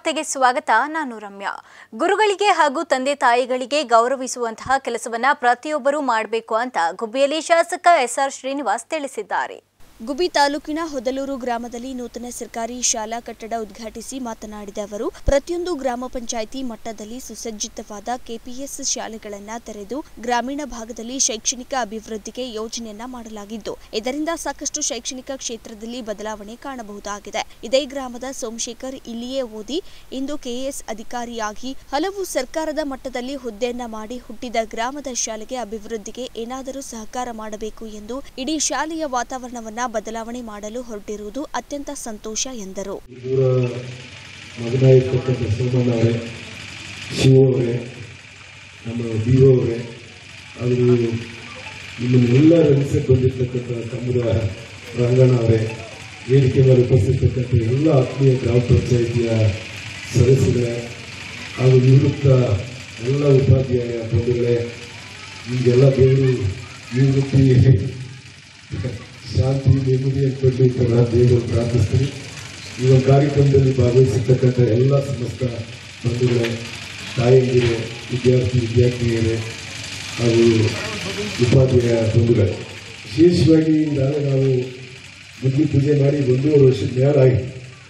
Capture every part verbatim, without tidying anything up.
ವಾರ್ತೆಗೆ ಸ್ವಾಗತ. ನಾನು ರಮ್ಯಾ. ಗುರುಗಳಿಗೆ ಹಾಗೂ ತಂದೆ ತಾಯಿಗಳಿಗೆ ಗೌರವಿಸುವಂತಹ ಕೆಲಸವನ್ನ ಪ್ರತಿಯೊಬ್ಬರೂ ಮಾಡಬೇಕು ಅಂತ ಗುಬ್ಬಿಯಲ್ಲಿ ಶಾಸಕ ಎಸ್ ಆರ್ ಶ್ರೀನಿವಾಸ್ ತಿಳಿಸಿದ್ದಾರೆ. ಗುಬ್ಬಿ ತಾಲೂಕಿನ ಹೊದಲೂರು ಗ್ರಾಮದಲ್ಲಿ ನೂತನ ಸರ್ಕಾರಿ ಶಾಲಾ ಕಟ್ಟಡ ಉದ್ಘಾಟಿಸಿ ಮಾತನಾಡಿದ ಅವರು, ಪ್ರತಿಯೊಂದು ಗ್ರಾಮ ಪಂಚಾಯಿತಿ ಮಟ್ಟದಲ್ಲಿ ಸುಸಜ್ಜಿತವಾದ ಕೆಪಿಎಸ್ ಶಾಲೆಗಳನ್ನು ತೆರೆದು ಗ್ರಾಮೀಣ ಭಾಗದಲ್ಲಿ ಶೈಕ್ಷಣಿಕ ಅಭಿವೃದ್ಧಿಗೆ ಯೋಜನೆಯನ್ನ ಮಾಡಲಾಗಿದ್ದು, ಇದರಿಂದ ಸಾಕಷ್ಟು ಶೈಕ್ಷಣಿಕ ಕ್ಷೇತ್ರದಲ್ಲಿ ಬದಲಾವಣೆ ಕಾಣಬಹುದಾಗಿದೆ. ಇದೇ ಗ್ರಾಮದ ಸೋಮಶೇಖರ್ ಇಲ್ಲಿಯೇ ಓದಿ ಇಂದು ಕೆಎಎಸ್ ಅಧಿಕಾರಿಯಾಗಿ ಹಲವು ಸರ್ಕಾರದ ಮಟ್ಟದಲ್ಲಿ ಹುದ್ದೆಯನ್ನ ಮಾಡಿ ಹುಟ್ಟಿದ ಗ್ರಾಮದ ಶಾಲೆಗೆ ಅಭಿವೃದ್ಧಿಗೆ ಏನಾದರೂ ಸಹಕಾರ ಮಾಡಬೇಕು ಎಂದು ಇಡೀ ಶಾಲೆಯ ವಾತಾವರಣವನ್ನ ಬದಲಾವಣೆ ಮಾಡಲು ಹೊರಟಿರುವುದು ಅತ್ಯಂತ ಸಂತೋಷ ಎಂದರು. ವೇದಿಕೆ ಮೇಲೆ ಉಪಸ್ಥಿತಕ್ಕಂಥ ಎಲ್ಲ ಆತ್ಮೀಯ ಗ್ರಾಮ ಪಂಚಾಯಿತಿಯ ಸದಸ್ಯರೇ ಹಾಗೂ ನಿವೃತ್ತ ಎಲ್ಲ ಉಪಾಧ್ಯಾಯ ಬಂಧುಗಳೇ, ನಿಮಗೆಲ್ಲ ದೇವರು ನಿವೃತ್ತಿ ಶಾಂತಿ ನೆಮ್ಮದಿ ಅಂತಂದು ನಾನು ದೇವರು ಪ್ರಾರ್ಥಿಸ್ತೀನಿ. ಈ ಒಂದು ಕಾರ್ಯಕ್ರಮದಲ್ಲಿ ಭಾಗವಹಿಸಿರ್ತಕ್ಕಂಥ ಎಲ್ಲ ಸಮಸ್ತ ಬಂಧುಗಳೇ, ತಾಯಂದಿರೇ, ವಿದ್ಯಾರ್ಥಿ ವಿದ್ಯಾರ್ಥಿನಿಯರೇ ಹಾಗೂ ಉಪಾಧ್ಯಾಯ ಬಂಧುಗಳೇ, ವಿಶೇಷವಾಗಿ ನಾಳೆ ನಾವು ಬುದ್ಧಿ ಪೂಜೆ ಮಾಡಿ ಒಂದೂವರೆ ವರ್ಷದ ಮೇಲಾಗಿ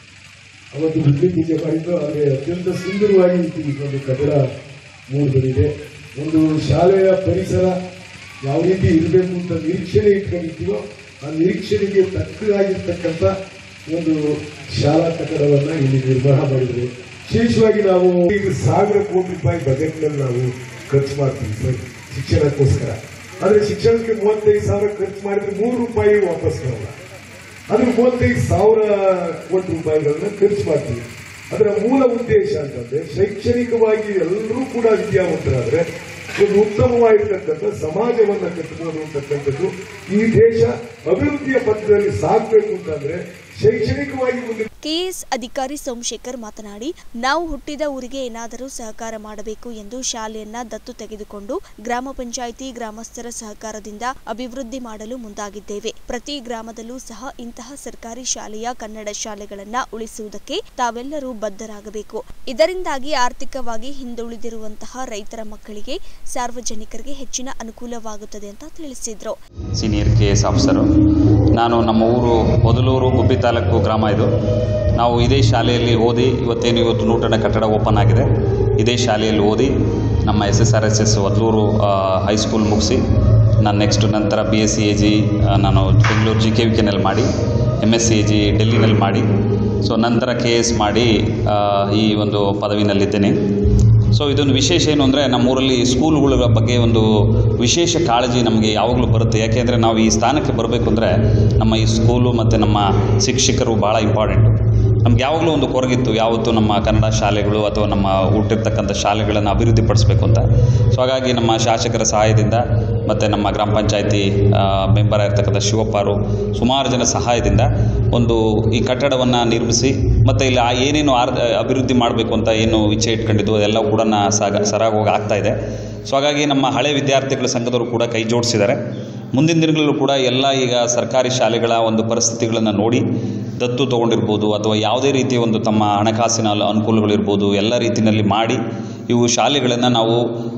ಅವತ್ತು ಬುದ್ಧಿ ಪೂಜೆ ಮಾಡಿದ್ದು. ಆದರೆ ಅತ್ಯಂತ ಸುಂದರವಾಗಿ ಒಂದು ಕಟ್ಟಡ ಮೂಡಿ ಬಂದಿದೆ. ಒಂದು ಶಾಲೆಯ ಪರಿಸರ ಯಾವ ರೀತಿ ಇರಬೇಕು ಅಂತ ನಿರೀಕ್ಷಣೆ ಇಟ್ಕೊಂಡಿರ್ತೀವೋ ಆ ನಿರೀಕ್ಷಣೆಗೆ ತಕ್ಕದಾಗಿರ್ತಕ್ಕಂಥ ಒಂದು ಶಾಲಾ ಕಟ್ಟಡವನ್ನು ಇಲ್ಲಿ ನಿರ್ಮಾಣ ಮಾಡಿದ್ರು. ವಿಶೇಷವಾಗಿ ನಾವು ಈಗ ಸಾವಿರ ಕೋಟಿ ರೂಪಾಯಿ ಬಜೆಟ್ನಲ್ಲಿ ನಾವು ಖರ್ಚು ಮಾಡ್ತೀವಿ ಸರ್ ಶಿಕ್ಷಣಕ್ಕೋಸ್ಕರ. ಆದರೆ ಶಿಕ್ಷಣಕ್ಕೆ ಮೂವತ್ತೈದು ಸಾವಿರ ಖರ್ಚು ಮಾಡಿದ್ರೆ ಮೂರು ರೂಪಾಯಿ ವಾಪಸ್ ಬರಲ್ಲ. ಅದು ಮೂವತ್ತೈದು ಸಾವಿರ ಕೋಟಿ ರೂಪಾಯಿಗಳನ್ನ ಖರ್ಚು ಮಾಡ್ತೀವಿ. ಅದರ ಮೂಲ ಉದ್ದೇಶ ಅಂತಂದ್ರೆ ಶೈಕ್ಷಣಿಕವಾಗಿ ಎಲ್ಲರೂ ಕೂಡ ವಿದ್ಯಾವಂತರಾದ್ರೆ ಒಂದು ಉತ್ತಮವಾಗಿರ್ತಕ್ಕಂಥ ಸಮಾಜವನ್ನ ಕಟ್ಟಬಹುದು ಅಂತಕ್ಕಂಥದ್ದು. ಈ ದೇಶ ಅಭಿವೃದ್ಧಿಯ ಪಥದಲ್ಲಿ ಸಾಗಬೇಕು ಅಂತಂದ್ರೆ ಶೈಕ್ಷಣಿಕವಾಗಿ ಮುಂದೆ. ಕೆಎಎಸ್ ಅಧಿಕಾರಿ ಸೋಮಶೇಖರ್ ಮಾತನಾಡಿ, ನಾವು ಹುಟ್ಟಿದ ಊರಿಗೆ ಏನಾದರೂ ಸಹಕಾರ ಮಾಡಬೇಕು ಎಂದು ಶಾಲೆಯನ್ನ ದತ್ತು ತೆಗೆದುಕೊಂಡು ಗ್ರಾಮ ಪಂಚಾಯಿತಿ ಗ್ರಾಮಸ್ಥರ ಸಹಕಾರದಿಂದ ಅಭಿವೃದ್ಧಿ ಮಾಡಲು ಮುಂದಾಗಿದ್ದೇವೆ. ಪ್ರತಿ ಗ್ರಾಮದಲ್ಲೂ ಸಹ ಇಂತಹ ಸರ್ಕಾರಿ ಶಾಲೆಯ ಕನ್ನಡ ಶಾಲೆಗಳನ್ನ ಉಳಿಸುವುದಕ್ಕೆ ತಾವೆಲ್ಲರೂ ಬದ್ಧರಾಗಬೇಕು. ಇದರಿಂದಾಗಿ ಆರ್ಥಿಕವಾಗಿ ಹಿಂದುಳಿದಿರುವಂತಹ ರೈತರ ಮಕ್ಕಳಿಗೆ, ಸಾರ್ವಜನಿಕರಿಗೆ ಹೆಚ್ಚಿನ ಅನುಕೂಲವಾಗುತ್ತದೆ ಅಂತ ತಿಳಿಸಿದ್ರು. ಸೀನಿಯರ್ ಕೆಎಎಸ್ ಆಫೀಸರು ನಾನು. ನಮ್ಮ ಊರು ಹೊದಲೂರು, ಗುಬ್ಬಿ ತಾಲೂಕು ಗ್ರಾಮ ಇದು. ನಾವು ಇದೇ ಶಾಲೆಯಲ್ಲಿ ಓದಿ ಇವತ್ತೇನು ಇವತ್ತು ನೂತನ ಕಟ್ಟಡ ಓಪನ್ ಆಗಿದೆ. ಇದೇ ಶಾಲೆಯಲ್ಲಿ ಓದಿ ನಮ್ಮ S S R S S Hodaluru high school next ನಾನು ನೆಕ್ಸ್ಟ್ ನಂತರ B S C A G ನಾನು ಬೆಂಗಳೂರು ಜಿ ಕೆ ವಿ ಕೆನಲ್ಲಿ ಮಾಡಿ, M S C A G ಡೆಲ್ಲಿನಲ್ಲಿ ಮಾಡಿ, ಸೊ ನಂತರ ಕೆ ಎಸ್ ಮಾಡಿ ಈ ಒಂದು ಪದವಿನಲ್ಲಿದ್ದೇನೆ. ಸೊ ಇದೊಂದು ವಿಶೇಷ ಏನು ಅಂದರೆ ನಮ್ಮೂರಲ್ಲಿ ಸ್ಕೂಲ್ಗಳ ಬಗ್ಗೆ ಒಂದು ವಿಶೇಷ ಕಾಳಜಿ ನಮಗೆ ಯಾವಾಗಲೂ ಬರುತ್ತೆ. ಯಾಕೆಂದರೆ ನಾವು ಈ ಸ್ಥಾನಕ್ಕೆ ಬರಬೇಕು ಅಂದರೆ ನಮ್ಮ ಈ ಸ್ಕೂಲು ಮತ್ತು ನಮ್ಮ ಶಿಕ್ಷಕರು ಭಾಳ ಇಂಪಾರ್ಟೆಂಟು. ನಮ್ಗೆ ಯಾವಾಗಲೂ ಒಂದು ಕೊರಗಿತ್ತು, ಯಾವತ್ತೂ ನಮ್ಮ ಕನ್ನಡ ಶಾಲೆಗಳು ಅಥವಾ ನಮ್ಮ ಹುಟ್ಟಿರ್ತಕ್ಕಂಥ ಶಾಲೆಗಳನ್ನು ಅಭಿವೃದ್ಧಿಪಡಿಸಬೇಕು ಅಂತ. ಸೊ ಹಾಗಾಗಿ ನಮ್ಮ ಶಾಸಕರ ಸಹಾಯದಿಂದ ಮತ್ತು ನಮ್ಮ ಗ್ರಾಮ ಪಂಚಾಯತಿ ಮೆಂಬರ್ ಆಗಿರ್ತಕ್ಕಂಥ ಶಿವಪ್ಪರು ಸುಮಾರು ಜನ ಸಹಾಯದಿಂದ ಒಂದು ಈ ಕಟ್ಟಡವನ್ನು ನಿರ್ಮಿಸಿ ಮತ್ತು ಇಲ್ಲಿ ಆ ಏನೇನು ಆರ್ ಅಭಿವೃದ್ಧಿ ಮಾಡಬೇಕು ಅಂತ ಏನು ಇಚ್ಛೆ ಇಟ್ಕೊಂಡಿದ್ದು ಅದೆಲ್ಲ ಕೂಡ ಸಾಗ ಸರಾಗೋಗಿ ಆಗ್ತಾಯಿದೆ. ಸೊ ಹಾಗಾಗಿ ನಮ್ಮ ಹಳೆ ವಿದ್ಯಾರ್ಥಿಗಳ ಸಂಘದವರು ಕೂಡ ಕೈ ಜೋಡಿಸಿದ್ದಾರೆ. ಮುಂದಿನ ದಿನಗಳಲ್ಲೂ ಕೂಡ ಎಲ್ಲ ಈಗ ಸರ್ಕಾರಿ ಶಾಲೆಗಳ ಒಂದು ಪರಿಸ್ಥಿತಿಗಳನ್ನು ನೋಡಿ ದತ್ತು ತೊಗೊಂಡಿರ್ಬೋದು ಅಥವಾ ಯಾವುದೇ ರೀತಿಯ ಒಂದು ತಮ್ಮ ಹಣಕಾಸಿನ ಅನುಕೂಲಗಳಿರ್ಬೋದು ಎಲ್ಲ ರೀತಿಯಲ್ಲಿ ಮಾಡಿ ಇವು ಶಾಲೆಗಳನ್ನು ನಾವು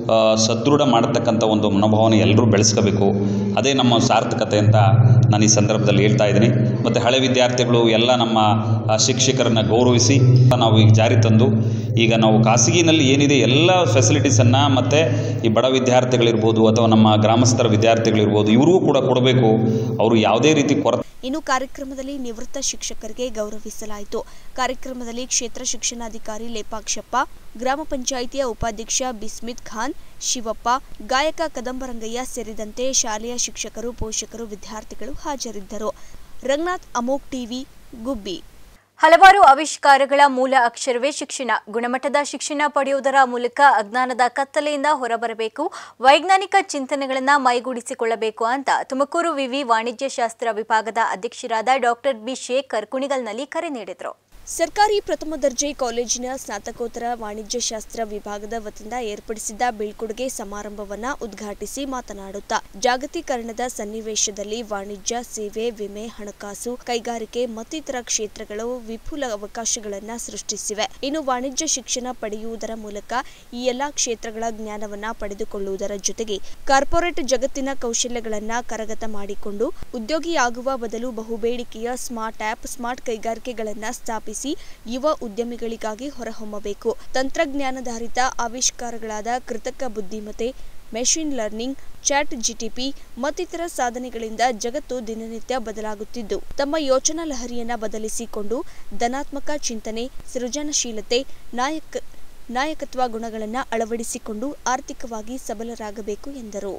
ಸದೃಢ ಮಾಡತಕ್ಕಂಥ ಒಂದು ಮನೋಭಾವನೆ ಎಲ್ಲರೂ ಬೆಳೆಸ್ಕೋಬೇಕು. ಅದೇ ನಮ್ಮ ಸಾರ್ಥಕತೆ ಅಂತ ನಾನು ಈ ಸಂದರ್ಭದಲ್ಲಿ ಹೇಳ್ತಾ ಇದ್ದೀನಿ. ಮತ್ತು ಹಳೆ ವಿದ್ಯಾರ್ಥಿಗಳು ಎಲ್ಲ ನಮ್ಮ ಶಿಕ್ಷಕರನ್ನು ಗೌರವಿಸಿ ನಾವು ಈಗ ಜಾರಿ ತಂದು ಈಗ ನಾವು ಖಾಸಗಿನಲ್ಲಿ ಏನಿದೆ ಎಲ್ಲ ಫೆಸಿಲಿಟೀಸನ್ನು ಮತ್ತು ಈ ಬಡ ವಿದ್ಯಾರ್ಥಿಗಳಿರ್ಬೋದು ಅಥವಾ ನಮ್ಮ ಗ್ರಾಮಸ್ಥರ ವಿದ್ಯಾರ್ಥಿಗಳಿರ್ಬೋದು ಇವ್ರಿಗೂ ಕೂಡ ಕೊಡಬೇಕು. ಅವರು ಯಾವುದೇ ರೀತಿ ಕೊರತೆ. ಇನ್ನು ಕಾರ್ಯಕ್ರಮದಲ್ಲಿ ನಿವೃತ್ತ ಶಿಕ್ಷಕರಿಗೆ ಗೌರವಿಸಲಾಯಿತು. ಕಾರ್ಯಕ್ರಮದಲ್ಲಿ ಕ್ಷೇತ್ರ ಶಿಕ್ಷಣಾಧಿಕಾರಿ ಲೇಪಾಕ್ಷಪ್ಪ, ಗ್ರಾಮ ಪಂಚಾಯಿತಿಯ ಉಪಾಧ್ಯಕ್ಷ ಬಿಸ್ಮಿತ್ ಖಾನ್, ಶಿವಪ್ಪ, ಗಾಯಕ ಕದಂಬರಂಗಯ್ಯ ಸೇರಿದಂತೆ ಶಾಲೆಯ ಶಿಕ್ಷಕರು, ಪೋಷಕರು, ವಿದ್ಯಾರ್ಥಿಗಳು ಹಾಜರಿದ್ದರು. ರಂಗನಾಥ್, ಅಮೋಕ್ ಟಿವಿ, ಗುಬ್ಬಿ. ಹಲವಾರು ಆವಿಷ್ಕಾರಗಳ ಮೂಲ ಅಕ್ಷರವೇ ಶಿಕ್ಷಣ. ಗುಣಮಟ್ಟದ ಶಿಕ್ಷಣ ಪಡೆಯುವುದರ ಮೂಲಕ ಅಜ್ಞಾನದ ಕತ್ತಲೆಯಿಂದ ಹೊರಬರಬೇಕು, ವೈಜ್ಞಾನಿಕ ಚಿಂತನೆಗಳನ್ನು ಮೈಗೂಡಿಸಿಕೊಳ್ಳಬೇಕು ಅಂತ ತುಮಕೂರು ವಿವಿ ವಾಣಿಜ್ಯ ಶಾಸ್ತ್ರ ವಿಭಾಗದ ಅಧ್ಯಕ್ಷರಾದ ಡಾಕ್ಟರ್ ಬಿ ಶೇಖರ್ ಕುಣಿಗಲ್ನಲ್ಲಿ ಕರೆ ನೀಡಿದರು. ಸರ್ಕಾರಿ ಪ್ರಥಮ ದರ್ಜೆ ಕಾಲೇಜಿನ ಸ್ನಾತಕೋತ್ತರ ವಾಣಿಜ್ಯಶಾಸ್ತ್ರ ವಿಭಾಗದ ವತಿಯಿಂದ ಏರ್ಪಡಿಸಿದ್ದ ಬೀಳ್ಕೊಡುಗೆ ಸಮಾರಂಭವನ್ನು ಉದ್ಘಾಟಿಸಿ ಮಾತನಾಡುತ್ತಾ ಜಾಗತೀಕರಣದ ಸನ್ನಿವೇಶದಲ್ಲಿ ವಾಣಿಜ್ಯ, ಸೇವೆ, ವಿಮೆ, ಹಣಕಾಸು, ಕೈಗಾರಿಕೆ ಮತ್ತಿತರ ಕ್ಷೇತ್ರಗಳು ವಿಪುಲ ಅವಕಾಶಗಳನ್ನು ಸೃಷ್ಟಿಸಿವೆ. ಇನ್ನು ವಾಣಿಜ್ಯ ಶಿಕ್ಷಣ ಪಡೆಯುವುದರ ಮೂಲಕ ಈ ಎಲ್ಲಾ ಕ್ಷೇತ್ರಗಳ ಜ್ಞಾನವನ್ನು ಪಡೆದುಕೊಳ್ಳುವುದರ ಜೊತೆಗೆ ಕಾರ್ಪೊರೇಟ್ ಜಗತ್ತಿನ ಕೌಶಲ್ಯಗಳನ್ನು ಕರಗತ ಮಾಡಿಕೊಂಡು ಉದ್ಯೋಗಿಯಾಗುವ ಬದಲು ಬಹುಬೇಡಿಕೆಯ ಸ್ಮಾರ್ಟ್ ಆಪ್, ಸ್ಮಾರ್ಟ್ ಕೈಗಾರಿಕೆಗಳನ್ನು ಸ್ಥಾಪಿಸಿ ಯುವ ಉದ್ಯಮಿಗಳಿಗಾಗಿ ಹೊರಹೊಮ್ಮಬೇಕು. ತಂತ್ರಜ್ಞಾನಧಾರಿತ ಆವಿಷ್ಕಾರಗಳಾದ ಕೃತಕ ಬುದ್ಧಿಮತ್ತೆ, ಮೆಷಿನ್ ಲರ್ನಿಂಗ್, ಚಾಟ್ ಜಿಟಿಪಿ ಮತ್ತಿತರ ಸಾಧನೆಗಳಿಂದ ಜಗತ್ತು ದಿನನಿತ್ಯ ಬದಲಾಗುತ್ತಿದ್ದು, ತಮ್ಮ ಯೋಚನಾ ಲಹರಿಯನ್ನು ಬದಲಿಸಿಕೊಂಡು ಧನಾತ್ಮಕ ಚಿಂತನೆ, ಸೃಜನಶೀಲತೆ, ನಾಯಕ ನಾಯಕತ್ವ ಗುಣಗಳನ್ನು ಅಳವಡಿಸಿಕೊಂಡು ಆರ್ಥಿಕವಾಗಿ ಸಬಲರಾಗಬೇಕು ಎಂದರು.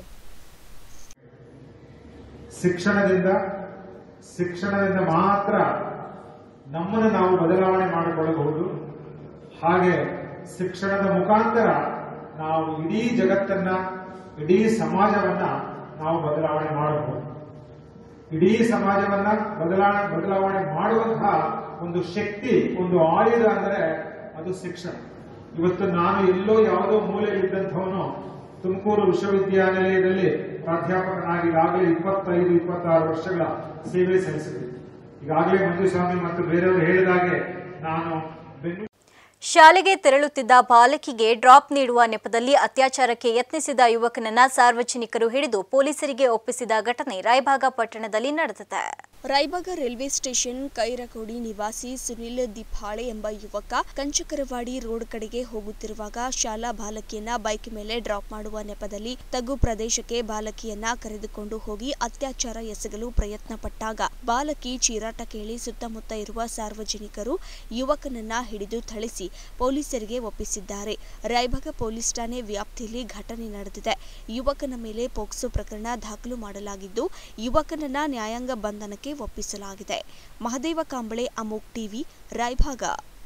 ಶಿಕ್ಷಣದಿಂದ ಶಿಕ್ಷಣದಿಂದ ಮಾತ್ರ ನಮ್ಮನ್ನು ನಾವು ಬದಲಾವಣೆ ಮಾಡಿಕೊಳ್ಳಬಹುದು. ಹಾಗೆ ಶಿಕ್ಷಣದ ಮುಖಾಂತರ ನಾವು ಇಡೀ ಜಗತ್ತನ್ನ, ಇಡೀ ಸಮಾಜವನ್ನ ನಾವು ಬದಲಾವಣೆ ಮಾಡಬಹುದು. ಇಡೀ ಸಮಾಜವನ್ನ ಬದಲಾವಣೆ ಬದಲಾವಣೆ ಮಾಡುವಂತಹ ಒಂದು ಶಕ್ತಿ, ಒಂದು ಆಯುಧ ಅಂದರೆ ಅದು ಶಿಕ್ಷಣ. ಇವತ್ತು ನಾನು ಎಲ್ಲೋ ಯಾವುದೋ ಮೂಲೆಯಲ್ಲಿದ್ದಂಥವನು ತುಮಕೂರು ವಿಶ್ವವಿದ್ಯಾನಿಲಯದಲ್ಲಿ ಪ್ರಾಧ್ಯಾಪಕನಾಗಿ ಈಗಾಗಲೇ ಇಪ್ಪತ್ತೈದು ಇಪ್ಪತ್ತಾರು ವರ್ಷಗಳ ಸೇವೆ ಸಲ್ಲಿಸಿದೆ. ಈಗಾಗಲೇ ಮಂಜುಸ್ವಾಮಿ ಮತ್ತು ಬೇರೆಯವರು ಹೇಳಿದಾಗೆ ನಾನು ಬೆಂಗಳೂರು ಶಾಲೆಗೆ ತೆರಳುತ್ತಿದ್ದ ಬಾಲಕಿಗೆ ಡ್ರಾಪ್ ನೀಡುವ ನೆಪದಲ್ಲಿ ಅತ್ಯಾಚಾರಕ್ಕೆ ಯತ್ನಿಸಿದ ಯುವಕನನ್ನ ಸಾರ್ವಜನಿಕರು ಹಿಡಿದು ಪೊಲೀಸರಿಗೆ ಒಪ್ಪಿಸಿದ ಘಟನೆ ರಾಯಭಾಗ ಪಟ್ಟಣದಲ್ಲಿ ನಡೆದಿದೆ. ರಾಯಬಾಗ ರೈಲ್ವೆ ಸ್ಟೇಷನ್ ಕೈರಕೋಡಿ ನಿವಾಸಿ ಸುನಿಲ್ ದಿಫಾಳೆ ಎಂಬ ಯುವಕ ಕಂಚಕರವಾಡಿ ರೋಡ್ ಕಡೆಗೆ ಹೋಗುತ್ತಿರುವಾಗ ಶಾಲಾ ಬಾಲಕಿಯನ್ನ ಬೈಕ್ ಮೇಲೆ ಡ್ರಾಪ್ ಮಾಡುವ ನೆಪದಲ್ಲಿ ತಗ್ಗು ಪ್ರದೇಶಕ್ಕೆ ಬಾಲಕಿಯನ್ನ ಕರೆದುಕೊಂಡು ಹೋಗಿ ಅತ್ಯಾಚಾರ ಎಸಗಲು ಪ್ರಯತ್ನ ಪಟ್ಟಾಗ ಬಾಲಕಿ ಚೀರಾಟ ಕೇಳಿ ಸುತ್ತಮುತ್ತ ಇರುವ ಸಾರ್ವಜನಿಕರು ಯುವಕನನ್ನ ಹಿಡಿದು ಥಳಿಸಿ ಪೊಲೀಸರಿಗೆ ಒಪ್ಪಿಸಿದ್ದಾರೆ. ರಾಯಬಾಗ ಪೊಲೀಸ್ ಠಾಣೆ ವ್ಯಾಪ್ತಿಯಲ್ಲಿ ಘಟನೆ ನಡೆದಿದೆ. ಯುವಕನ ಮೇಲೆ ಪೋಕ್ಸೋ ಪ್ರಕರಣ ದಾಖಲು ಮಾಡಲಾಗಿದ್ದು, ಯುವಕನನ್ನ ನ್ಯಾಯಾಂಗ ಬಂಧನಕ್ಕೆ ಒಪ್ಪಿಸಲಾಗಿದೆ. ಮಹದೇವ ಕಾಂಬಳೆ, ಅಮೋಕ್ ಟಿವಿ, ರಾಯಭಾಗ.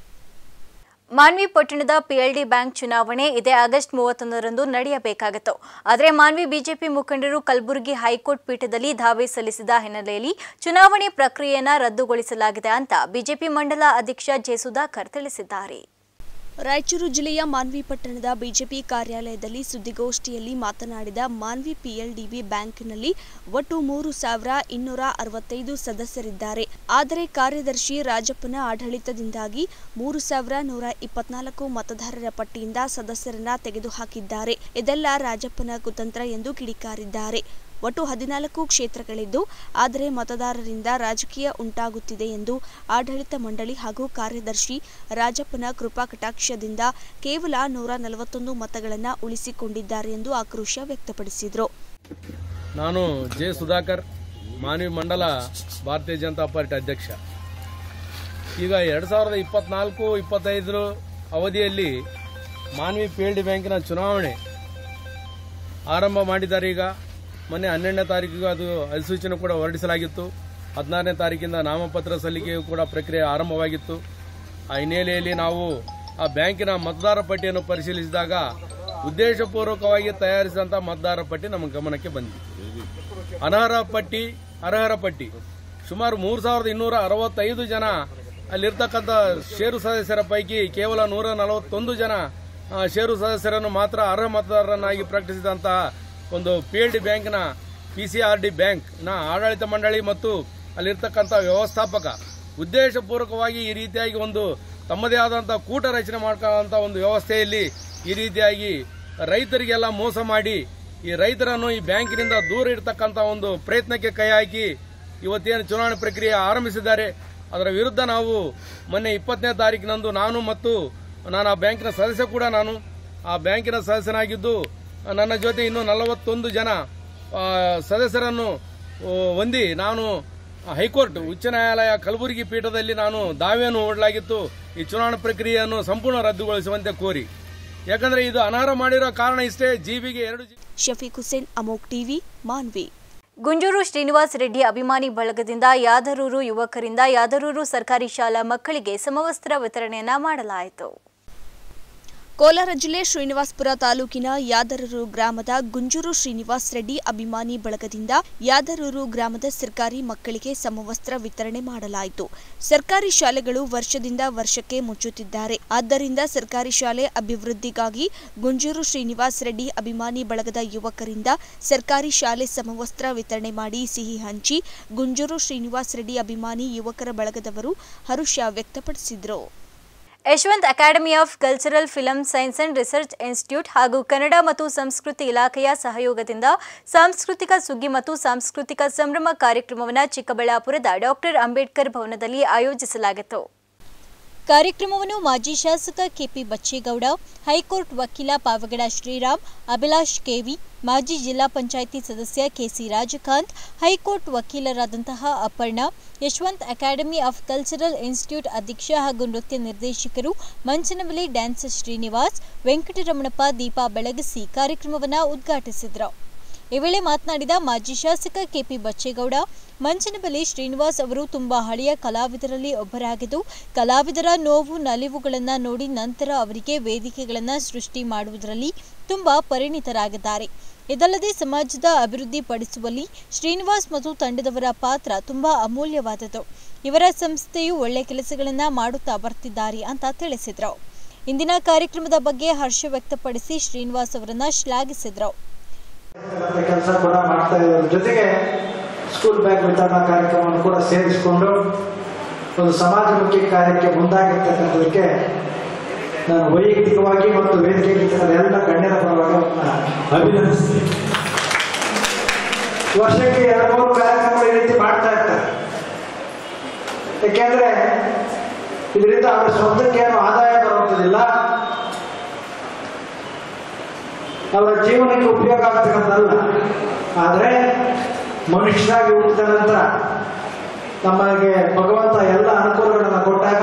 ಮಾನ್ವಿ ಪಟ್ಟಣದ ಪಿಎಲ್ಡಿ ಬ್ಯಾಂಕ್ ಚುನಾವಣೆ ಇದೇ ಆಗಸ್ಟ್ ಮೂವತ್ತೊಂದರಂದು ನಡೆಯಬೇಕಾಗಿತ್ತು. ಆದರೆ ಮಾನ್ವಿ ಬಿಜೆಪಿ ಮುಖಂಡರು ಕಲಬುರಗಿ ಹೈಕೋರ್ಟ್ ಪೀಠದಲ್ಲಿ ದಾವೆ ಸಲ್ಲಿಸಿದ ಹಿನ್ನೆಲೆಯಲ್ಲಿ ಚುನಾವಣೆ ಪ್ರಕ್ರಿಯೆಯನ್ನು ರದ್ದುಗೊಳಿಸಲಾಗಿದೆ ಅಂತ ಬಿಜೆಪಿ ಮಂಡಲ ಅಧ್ಯಕ್ಷ ಜೆ ಸುಧಾಕರ್ ತಿಳಿಸಿದ್ದಾರೆ. ರಾಯಚೂರು ಜಿಲ್ಲೆಯ ಮಾನ್ವಿ ಪಟ್ಟಣದ ಬಿಜೆಪಿ ಕಾರ್ಯಾಲಯದಲ್ಲಿ ಸುದ್ದಿಗೋಷ್ಠಿಯಲ್ಲಿ ಮಾತನಾಡಿದ ಮಾನ್ವಿ ಪಿಎಲ್ಡಿಬಿ ಬ್ಯಾಂಕ್ನಲ್ಲಿ ಒಟ್ಟು ಮೂರು ಸಾವಿರ ಇನ್ನೂರ ಅರವತ್ತೈದು ಸದಸ್ಯರಿದ್ದಾರೆ. ಆದರೆ ಕಾರ್ಯದರ್ಶಿ ರಾಜಪ್ಪನ ಆಡಳಿತದಿಂದಾಗಿ ಮೂರು ಸಾವಿರ ನೂರ ಇಪ್ಪತ್ನಾಲ್ಕು ಮತದಾರರ ಪಟ್ಟಿಯಿಂದ ಸದಸ್ಯರನ್ನ ತೆಗೆದುಹಾಕಿದ್ದಾರೆ. ಇದೆಲ್ಲ ರಾಜಪ್ಪನ ಕುತಂತ್ರ ಎಂದು ಕಿಡಿಕಾರಿದ್ದಾರೆ. ಒಟ್ಟು ಹದಿನಾಲ್ಕು ಕ್ಷೇತ್ರಗಳಿದ್ದು, ಆದರೆ ಮತದಾರರಿಂದ ರಾಜಕೀಯ ಉಂಟಾಗುತ್ತಿದೆ ಎಂದು ಆಡಳಿತ ಮಂಡಳಿ ಹಾಗೂ ಕಾರ್ಯದರ್ಶಿ ರಾಜಪ್ಪನ ಕೃಪಾ ಕಟಾಕ್ಷದಿಂದ ಕೇವಲ ನೂರ ನಲವತ್ತೊಂದು ಮತಗಳನ್ನು ಉಳಿಸಿಕೊಂಡಿದ್ದಾರೆ ಎಂದು ಆಕ್ರೋಶ ವ್ಯಕ್ತಪಡಿಸಿದರು. ನಾನು ಜೆ ಸುಧಾಕರ್, ಮಾನ್ವಿ ಮಂಡಲ ಭಾರತೀಯ ಜನತಾ ಪಾರ್ಟಿ ಅಧ್ಯಕ್ಷ. ಈಗ ಎರಡು ಸಾವಿರದ ಇಪ್ಪತ್ನಾಲ್ಕು ಇಪ್ಪತ್ತೈದರ ಅವಧಿಯಲ್ಲಿ ಮಾನ್ವಿ ಪಿಎಲ್ಡಿ ಬ್ಯಾಂಕಿನ ಚುನಾವಣೆ ಆರಂಭ ಮಾಡಿದ್ದಾರೆ. ಈಗ ಮೊನ್ನೆ ಹನ್ನೆರಡನೇ ತಾರೀಕಿಗೂ ಅದು ಅಧಿಸೂಚನೆ ಕೂಡ ಹೊರಡಿಸಲಾಗಿತ್ತು. ಹದಿನಾರನೇ ತಾರೀಕಿಂದ ನಾಮಪತ್ರ ಸಲ್ಲಿಕೆಯೂ ಕೂಡ ಪ್ರಕ್ರಿಯೆ ಆರಂಭವಾಗಿತ್ತು. ಆ ಹಿನ್ನೆಲೆಯಲ್ಲಿ ನಾವು ಆ ಬ್ಯಾಂಕಿನ ಮತದಾರ ಪಟ್ಟಿಯನ್ನು ಪರಿಶೀಲಿಸಿದಾಗ ಉದ್ದೇಶಪೂರ್ವಕವಾಗಿ ತಯಾರಿಸಿದಂಥ ಮತದಾರ ಪಟ್ಟಿ ನಮ್ಮ ಗಮನಕ್ಕೆ ಬಂದಿದೆ. ಅನರ್ಹ ಪಟ್ಟಿ, ಅರ್ಹರ ಪಟ್ಟಿ ಸುಮಾರು ಮೂರು ಸಾವಿರದ ಇನ್ನೂರ ಅರವತ್ತೈದು ಜನ ಅಲ್ಲಿರ್ತಕ್ಕಂಥ ಷೇರು ಸದಸ್ಯರ ಪೈಕಿ ಕೇವಲ ನೂರ ನಲವತ್ತೊಂದು ಜನ ಷೇರು ಸದಸ್ಯರನ್ನು ಮಾತ್ರ ಅರ್ಹ ಮತದಾರರನ್ನಾಗಿ ಪ್ರಕಟಿಸಿದಂತಹ ಒಂದು ಪಿಎಲ್ಡಿ ಬ್ಯಾಂಕ್ನ ಪಿಸಿಆರ್ಡಿ ಬ್ಯಾಂಕ್ನ ಆಡಳಿತ ಮಂಡಳಿ ಮತ್ತು ಅಲ್ಲಿರ್ತಕ್ಕಂಥ ವ್ಯವಸ್ಥಾಪಕ ಉದ್ದೇಶಪೂರ್ವಕವಾಗಿ ಈ ರೀತಿಯಾಗಿ ಒಂದು ತಮ್ಮದೇ ಆದಂತಹ ಕೂಟ ರಚನೆ ಮಾಡ್ಕೊಳ್ಳುವಂಥ ಒಂದು ವ್ಯವಸ್ಥೆಯಲ್ಲಿ ಈ ರೀತಿಯಾಗಿ ರೈತರಿಗೆಲ್ಲ ಮೋಸ ಮಾಡಿ ಈ ರೈತರನ್ನು ಈ ಬ್ಯಾಂಕಿನಿಂದ ದೂರ ಇಡತಕ್ಕಂಥ ಒಂದು ಪ್ರಯತ್ನಕ್ಕೆ ಕೈ ಹಾಕಿ ಇವತ್ತೇನು ಚುನಾವಣೆ ಪ್ರಕ್ರಿಯೆ ಆರಂಭಿಸಿದ್ದಾರೆ. ಅದರ ವಿರುದ್ಧ ನಾವು ಮೊನ್ನೆ ಇಪ್ಪತ್ತನೇ ತಾರೀಕಿನಂದು ನಾನು ಮತ್ತು ನಾನು ಆ ಬ್ಯಾಂಕಿನ ಸದಸ್ಯ ಕೂಡ ನಾನು ಆ ಬ್ಯಾಂಕಿನ ಸದಸ್ಯನಾಗಿದ್ದು ನನ್ನ ಜೊತೆ ಇನ್ನೂ ನಲವತ್ತೊಂದು ಜನ ಸದಸ್ಯರನ್ನು ಹೊಂದಿ ನಾನು ಹೈಕೋರ್ಟ್ ಉಚ್ಚ ನ್ಯಾಯಾಲಯ ಕಲಬುರಗಿ ಪೀಠದಲ್ಲಿ ನಾನು ದಾವೆಯನ್ನು ಹೂಡಲಾಗಿತ್ತು ಈ ಚುನಾವಣಾ ಪ್ರಕ್ರಿಯೆಯನ್ನು ಸಂಪೂರ್ಣ ರದ್ದುಗೊಳಿಸುವಂತೆ ಕೋರಿ. ಯಾಕಂದ್ರೆ ಇದು ಅನರ್ಹ ಮಾಡಿರೋ ಕಾರಣ ಇಷ್ಟೇ. ಜೀಬಿಗೆ ಎರಡು ಶಫೀಕ್ ಹುಸೇನ್, ಅಮೋಕ್ ಟಿವಿ, ಮಾನ್ವಿ. ಗುಂಜೂರು ಶ್ರೀನಿವಾಸ್ ರೆಡ್ಡಿ ಅಭಿಮಾನಿ ಬಳಗದಿಂದ ಯಾದರೂರು ಯುವಕರಿಂದ ಯಾದರೂರು ಸರ್ಕಾರಿ ಶಾಲಾ ಮಕ್ಕಳಿಗೆ ಸಮವಸ್ತ್ರ ವಿತರಣೆಯನ್ನ ಮಾಡಲಾಯಿತು. ಕೋಲಾರ ಜಿಲ್ಲೆ ಶ್ರೀನಿವಾಸಪುರ ತಾಲೂಕಿನ ಯಾದರೂರು ಗ್ರಾಮದ ಗುಂಜೂರು ಶ್ರೀನಿವಾಸ್ ರೆಡ್ಡಿ ಅಭಿಮಾನಿ ಬಳಗದಿಂದ ಯಾದರೂರು ಗ್ರಾಮದ ಸರ್ಕಾರಿ ಮಕ್ಕಳಿಗೆ ಸಮವಸ್ತ್ರ ವಿತರಣೆ ಮಾಡಲಾಯಿತು. ಸರ್ಕಾರಿ ಶಾಲೆಗಳು ವರ್ಷದಿಂದ ವರ್ಷಕ್ಕೆ ಮುಚ್ಚುತ್ತಿದ್ದಾರೆ. ಆದ್ದರಿಂದ ಸರ್ಕಾರಿ ಶಾಲೆ ಅಭಿವೃದ್ಧಿಗಾಗಿ ಗುಂಜೂರು ಶ್ರೀನಿವಾಸ್ ರೆಡ್ಡಿ ಅಭಿಮಾನಿ ಬಳಗದ ಯುವಕರಿಂದ ಸರ್ಕಾರಿ ಶಾಲೆ ಸಮವಸ್ತ್ರ ವಿತರಣೆ ಮಾಡಿ ಸಿಹಿ ಹಂಚಿ ಗುಂಜೂರು ಶ್ರೀನಿವಾಸ್ ರೆಡ್ಡಿ ಅಭಿಮಾನಿ ಯುವಕರ ಬಳಗದವರು ಹರುಷ ವ್ಯಕ್ತಪಡಿಸಿದರು. Yashwant academy of cultural film science and research institute ಹಾಗೂ ಕನ್ನಡ ಮತ್ತು ಸಂಸ್ಕೃತಿ ಇಲಾಖೆಯ ಸಹಯೋಗದಿಂದ ಸಾಂಸ್ಕೃತಿಕ ಸುಗ್ಗಿ ಮತ್ತು ಸಾಂಸ್ಕೃತಿಕ ಸಂಭ್ರಮ ಕಾರ್ಯಕ್ರಮವನ್ನು ಚಿಕ್ಕಬಳ್ಳಾಪುರದ ಡಾಕ್ಟರ್ ಅಂಬೇಡ್ಕರ್ ಭವನದಲ್ಲಿ ಆಯೋಜಿಸಲಾಗಿತ್ತು. ಕಾರ್ಯಕ್ರಮವನ್ನು ಮಾಜಿ ಶಾಸಕ ಕೆಪಿ ಬಚ್ಚೇಗೌಡ, ಹೈಕೋರ್ಟ್ ವಕೀಲ ಪಾವಗಡ ಶ್ರೀರಾಮ್, ಅಭಿಲಾಷ್ ಕೆವಿ, ಮಾಜಿ ಜಿಲ್ಲಾ ಪಂಚಾಯಿತಿ ಸದಸ್ಯ ಕೆಸಿ ರಾಜಕಾಂತ್, ಹೈಕೋರ್ಟ್ ವಕೀಲರಾದಂತಹ Aparna, Yashwant academy of cultural institute ಅಧ್ಯಕ್ಷ ಹಾಗೂ ನೃತ್ಯ ನಿರ್ದೇಶಕರು ಮಂಚನಬಲಿ ಡ್ಯಾನ್ಸ್ ಶ್ರೀನಿವಾಸ್, ವೆಂಕಟರಮಣಪ್ಪ ದೀಪ ಬೆಳಗಿಸಿ ಕಾರ್ಯಕ್ರಮವನ್ನು ಉದ್ಘಾಟಿಸಿದರು. ಈ ವೇಳೆ ಮಾತನಾಡಿದ ಮಾಜಿ ಶಾಸಕ ಕೆಪಿ ಬಚ್ಚೇಗೌಡ, ಮಂಚನಬಲಿ ಶ್ರೀನಿವಾಸ್ ಅವರು ತುಂಬಾ ಹಳೆಯ ಕಲಾವಿದರಲ್ಲಿ ಒಬ್ಬರಾಗಿದ್ದು, ಕಲಾವಿದರ ನೋವು ನಲಿವುಗಳನ್ನು ನೋಡಿ ನಂತರ ಅವರಿಗೆ ವೇದಿಕೆಗಳನ್ನು ಸೃಷ್ಟಿ ಮಾಡುವುದರಲ್ಲಿ ತುಂಬಾ ಪರಿಣಿತರಾಗಿದ್ದಾರೆ. ಇದಲ್ಲದೆ ಸಮಾಜದ ಅಭಿವೃದ್ಧಿ ಪಡಿಸುವಲ್ಲಿ ಶ್ರೀನಿವಾಸ್ ಮತ್ತು ತಂಡದವರ ಪಾತ್ರ ತುಂಬಾ ಅಮೂಲ್ಯವಾದದ್ದು. ಇವರ ಸಂಸ್ಥೆಯು ಒಳ್ಳೆ ಕೆಲಸಗಳನ್ನು ಮಾಡುತ್ತಾ ಬರ್ತಿದ್ದಾರೆ ಅಂತ ತಿಳಿಸಿದರು. ಇಂದಿನ ಕಾರ್ಯಕ್ರಮದ ಬಗ್ಗೆ ಹರ್ಷ ವ್ಯಕ್ತಪಡಿಸಿ ಶ್ರೀನಿವಾಸ್ ಅವರನ್ನ ಶ್ಲಾಘಿಸಿದರು. ಕೆಲಸ ಕೂಡ ಮಾಡ್ತಾ ಇರೋದ್ರ ಜೊತೆಗೆ ಸ್ಕೂಲ್ ಬ್ಯಾಗ್ ವಿತರಣಾ ಕಾರ್ಯಕ್ರಮವನ್ನು ಕೂಡ ಸೇರಿಸಿಕೊಂಡು ಒಂದು ಸಮಾಜಮುಖಿ ಕಾರ್ಯಕ್ಕೆ ಮುಂದಾಗಿರ್ತಕ್ಕಂಥದಕ್ಕೆ ನಾನು ವೈಯಕ್ತಿಕವಾಗಿ ಮತ್ತು ವೇದಿಕೆಗಿರ್ತಕ್ಕಂಥ ಎಲ್ಲ ಗಣ್ಯರ ಪರವಾಗಿ ಅಭಿನಂದಿಸ್ತೀನಿ. ವರ್ಷಕ್ಕೆ ಎರಡು ಮೂರು ಕಾರ್ಯಕ್ರಮಗಳು ಈ ರೀತಿ ಮಾಡ್ತಾ ಇರ್ತಾರೆ. ಯಾಕೆಂದ್ರೆ ಇದರಿಂದ ಅವರ ಸ್ವಂತಕ್ಕೆ ಏನು ಆದಾಯ ಬರುವುದಿಲ್ಲ, ಅವರ ಜೀವನಕ್ಕೆ ಉಪಯೋಗ ಆಗ್ತಕ್ಕಂಥಲ್ಲ. ಆದರೆ ಮನುಷ್ಯರಾಗಿ ಹುಟ್ಟಿದ ನಂತರ ನಮಗೆ ಭಗವಂತ ಎಲ್ಲ ಅನುಕೂಲಗಳನ್ನು ಕೊಟ್ಟಾಗ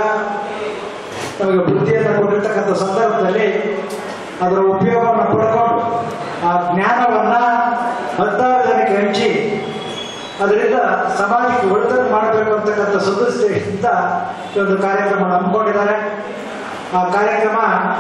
ನಮಗೆ ಬುದ್ಧಿಯನ್ನು ಕೊಟ್ಟಿರ್ತಕ್ಕಂಥ ಸಂದರ್ಭದಲ್ಲಿ ಅದರ ಉಪಯೋಗವನ್ನು ಪಡ್ಕೊಂಡು ಆ ಜ್ಞಾನವನ್ನ ಹತ್ತಾರು ಜನಕ್ಕೆ ಹಂಚಿ ಅದರಿಂದ ಸಮಾಜಕ್ಕೆ ಒಳ್ಳೆದನ್ನು ಮಾಡಬೇಕು ಅಂತಕ್ಕಂಥ ಸದುದ್ದೇಶದಿಂದ ಈ ಒಂದು ಕಾರ್ಯಕ್ರಮ ಹಮ್ಮಿಕೊಂಡಿದ್ದಾರೆ. ಆ ಕಾರ್ಯಕ್ರಮ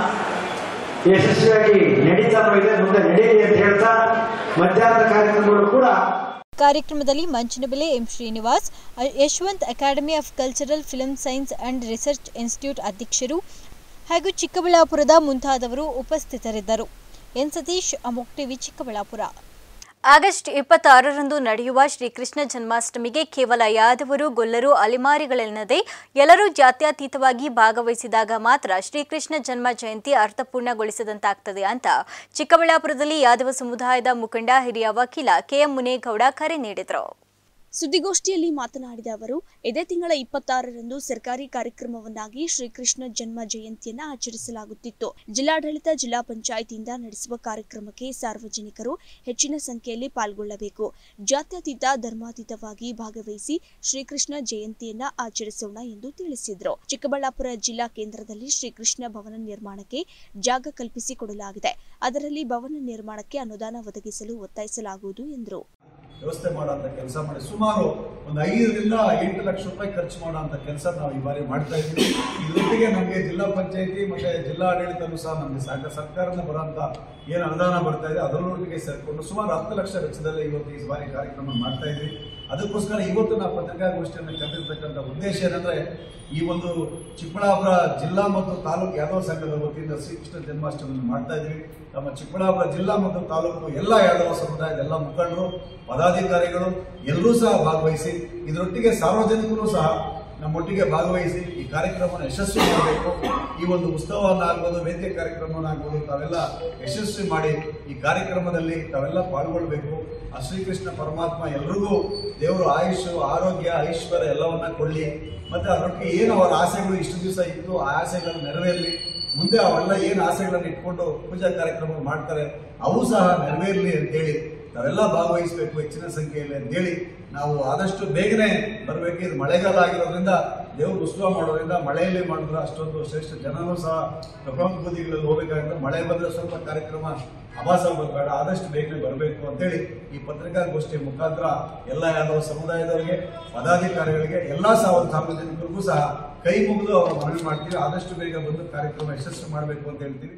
ಯಶಸ್ವಿಯಾಗಿ ನಡೀತಾನೂ ಇದೆ, ಮುಂದೆ ನಡೆಯಲಿ ಅಂತ ಹೇಳ್ತಾ ಮಧ್ಯಾಹ್ನದ ಕಾರ್ಯಕ್ರಮಗಳು ಕೂಡ. ಕಾರ್ಯಕ್ರಮದಲ್ಲಿ Manchanabele M Srinivas, Yashwant academy of cultural film science and research institute ಅಧ್ಯಕ್ಷರು ಹಾಗೂ ಚಿಕ್ಕಬಳ್ಳಾಪುರದ ಮುಂತಾದವರು ಉಪಸ್ಥಿತರಿದ್ದರು. ಎನ್ ಸತೀಶ್, ಅಮೋಕ್ ಟಿವಿ, ಚಿಕ್ಕಬಳ್ಳಾಪುರ. ಆಗಸ್ಟ್ ಇಪ್ಪತ್ತಾರರಂದು ನಡೆಯುವ ಶ್ರೀಕೃಷ್ಣ ಜನ್ಮಾಷ್ಟಮಿಗೆ ಕೇವಲ ಯಾದವರು, ಗೊಲ್ಲರು, ಅಲೆಮಾರಿಗಳೆನ್ನದೇ ಎಲ್ಲರೂ ಜಾತ್ಯತೀತವಾಗಿ ಭಾಗವಹಿಸಿದಾಗ ಮಾತ್ರ ಶ್ರೀಕೃಷ್ಣ ಜನ್ಮ ಜಯಂತಿ ಅರ್ಥಪೂರ್ಣಗೊಳಿಸಿದಂತಾಗ್ತದೆ ಅಂತ ಚಿಕ್ಕಬಳ್ಳಾಪುರದಲ್ಲಿ ಯಾದವ ಸಮುದಾಯದ ಮುಖಂಡ ಹಿರಿಯ ವಕೀಲ ಕೆಎಂ ಮುನೇಗೌಡ ಕರೆ ನೀಡಿದರು. ಸುದ್ದಿಗೋಷ್ಠಿಯಲ್ಲಿ ಮಾತನಾಡಿದ ಅವರು, ಇದೇ ತಿಂಗಳ ಇಪ್ಪತ್ತಾರರಂದು ಸರ್ಕಾರಿ ಕಾರ್ಯಕ್ರಮವನ್ನಾಗಿ ಶ್ರೀಕೃಷ್ಣ ಜನ್ಮ ಜಯಂತಿಯನ್ನು ಆಚರಿಸಲಾಗುತ್ತಿತ್ತು. ಜಿಲ್ಲಾಡಳಿತ, ಜಿಲ್ಲಾ ಪಂಚಾಯಿತಿಯಿಂದ ನಡೆಸುವ ಕಾರ್ಯಕ್ರಮಕ್ಕೆ ಸಾರ್ವಜನಿಕರು ಹೆಚ್ಚಿನ ಸಂಖ್ಯೆಯಲ್ಲಿ ಪಾಲ್ಗೊಳ್ಳಬೇಕು. ಜಾತ್ಯತೀತ, ಧರ್ಮಾತೀತವಾಗಿ ಭಾಗವಹಿಸಿ ಶ್ರೀಕೃಷ್ಣ ಜಯಂತಿಯನ್ನ ಆಚರಿಸೋಣ ಎಂದು ತಿಳಿಸಿದರು. ಚಿಕ್ಕಬಳ್ಳಾಪುರ ಜಿಲ್ಲಾ ಕೇಂದ್ರದಲ್ಲಿ ಶ್ರೀಕೃಷ್ಣ ಭವನ ನಿರ್ಮಾಣಕ್ಕೆ ಜಾಗ ಕಲ್ಪಿಸಿಕೊಡಲಾಗಿದೆ. ಅದರಲ್ಲಿ ಭವನ ನಿರ್ಮಾಣಕ್ಕೆ ಅನುದಾನ ಒದಗಿಸಲು ಒತ್ತಾಯಿಸಲಾಗುವುದು ಎಂದರು. ವ್ಯವಸ್ಥೆ ಮಾಡುವಂತ ಕೆಲಸ ಮಾಡಿ ಸುಮಾರು ಒಂದು ಐದರಿಂದ ಎಂಟು ಲಕ್ಷ ರೂಪಾಯಿ ಖರ್ಚು ಮಾಡುವಂತ ಕೆಲಸ ನಾವು ಈ ಬಾರಿ ಮಾಡ್ತಾ ಇದ್ದೀವಿ. ಇದರೊಟ್ಟಿಗೆ ನಮಗೆ ಜಿಲ್ಲಾ ಪಂಚಾಯತಿ ಮತ್ತೆ ಜಿಲ್ಲಾ ಆಡಳಿತನೂ ಸಹ ನಮಗೆ ಸಾಕ ಸರ್ಕಾರದಿಂದ ಬರುವಂತ ಏನು ಅನುದಾನ ಬರ್ತಾ ಇದೆ ಅದರೊಟ್ಟಿಗೆ ಸೇರಿಕೊಂಡು ಸುಮಾರು ಹತ್ತು ಲಕ್ಷ ವೆಚ್ಚದಲ್ಲಿ ಇವತ್ತು ಈ ಬಾರಿ ಕಾರ್ಯಕ್ರಮ ಮಾಡ್ತಾ ಇದ್ವಿ. ಅದಕ್ಕೋಸ್ಕರ ಇವತ್ತು ನಾವು ಪತ್ರಿಕಾಗೋಷ್ಠಿಯನ್ನು ಕರೆದಿರ್ತಕ್ಕಂಥ ಉದ್ದೇಶ ಏನಂದ್ರೆ, ಈ ಒಂದು ಚಿಕ್ಕಬಳ್ಳಾಪುರ ಜಿಲ್ಲಾ ಮತ್ತು ತಾಲೂಕು ಯಾದವ ಸಂಘದ ವತಿಯಿಂದ ಶ್ರೀಕೃಷ್ಣ ಜನ್ಮಾಷ್ಟಮಿಯನ್ನು ಮಾಡ್ತಾ ಇದ್ವಿ. ನಮ್ಮ ಚಿಕ್ಕಬಳ್ಳಾಪುರ ಜಿಲ್ಲಾ ಮತ್ತು ತಾಲೂಕು ಎಲ್ಲ ಯಾದವ ಸಮುದಾಯದ ಎಲ್ಲ ಮುಖಂಡರು, ಪದಾಧಿಕಾರಿಗಳು ಎಲ್ಲರೂ ಸಹ ಭಾಗವಹಿಸಿ, ಇದರೊಟ್ಟಿಗೆ ಸಾರ್ವಜನಿಕರು ಸಹ ನಮ್ಮೊಟ್ಟಿಗೆ ಭಾಗವಹಿಸಿ ಈ ಕಾರ್ಯಕ್ರಮವನ್ನು ಯಶಸ್ವಿ ಮಾಡಬೇಕು. ಈ ಒಂದು ಉತ್ಸವವನ್ನಾಗ್ಬೋದು, ವೇದಿಕೆ ಕಾರ್ಯಕ್ರಮವನ್ನಾಗ್ಬೋದು ತಾವೆಲ್ಲ ಯಶಸ್ವಿ ಮಾಡಿ ಈ ಕಾರ್ಯಕ್ರಮದಲ್ಲಿ ತಾವೆಲ್ಲ ಪಾಲ್ಗೊಳ್ಬೇಕು. ಆ ಶ್ರೀಕೃಷ್ಣ ಪರಮಾತ್ಮ ಎಲ್ರಿಗೂ ದೇವರು ಆಯುಷ್, ಆರೋಗ್ಯ, ಐಶ್ವರ್ಯ ಎಲ್ಲವನ್ನ ಕೊಡಲಿ. ಮತ್ತೆ ಅದರೊಟ್ಟಿಗೆ ಏನು ಅವರ ಆಸೆಗಳು ಇಷ್ಟು ದಿವಸ ಇತ್ತು ಆ ಆಸೆಗಳನ್ನು ನೆರವೇರಲಿ. ಮುಂದೆ ಅವೆಲ್ಲ ಏನು ಆಸೆಗಳನ್ನು ಇಟ್ಕೊಂಡು ಪೂಜಾ ಕಾರ್ಯಕ್ರಮ ಮಾಡ್ತಾರೆ ಅವು ಸಹ ನೆರವೇರಲಿ ಅಂತೇಳಿ ನಾವೆಲ್ಲ ಭಾಗವಹಿಸಬೇಕು ಹೆಚ್ಚಿನ ಸಂಖ್ಯೆಯಲ್ಲಿ ಅಂತೇಳಿ ನಾವು ಆದಷ್ಟು ಬೇಗನೆ ಬರಬೇಕು. ಇದು ಮಳೆಗಾಲ ಆಗಿರೋದ್ರಿಂದ ದೇವರು ಉತ್ಸವ ಮಾಡೋದ್ರಿಂದ ಮಳೆಯಲ್ಲಿ ಮಾಡಿದ್ರೆ ಅಷ್ಟೊಂದು ಶ್ರೇಷ್ಠ ಜನನೂ ಸಹ ಪ್ರಕೃತಿ ಬದಿಗಳಲ್ಲಿ ಹೋಗಬೇಕಾಗುತ್ತೆ. ಮಳೆ ಬಂದರೆ ಸ್ವಲ್ಪ ಕಾರ್ಯಕ್ರಮ ಅಭಾಸ ಬೇಡ, ಆದಷ್ಟು ಬೇಗನೆ ಬರಬೇಕು ಅಂತೇಳಿ ಈ ಪತ್ರಿಕಾಗೋಷ್ಠಿಯ ಮುಖಾಂತರ ಎಲ್ಲ ಯಾದವ ಸಮುದಾಯದವರಿಗೆ, ಪದಾಧಿಕಾರಿಗಳಿಗೆ, ಎಲ್ಲ ಸಹ ಸಾರ್ವಜನಿಕರಿಗೂ ಸಹ ಕೈ ಮುಗಿದು ಅವರು ಮನವಿ ಮಾಡ್ತೀವಿ. ಆದಷ್ಟು ಬೇಗ ಬಂದು ಕಾರ್ಯಕ್ರಮ ಯಶಸ್ವಿ ಮಾಡಬೇಕು ಅಂತ ಹೇಳ್ತೀವಿ.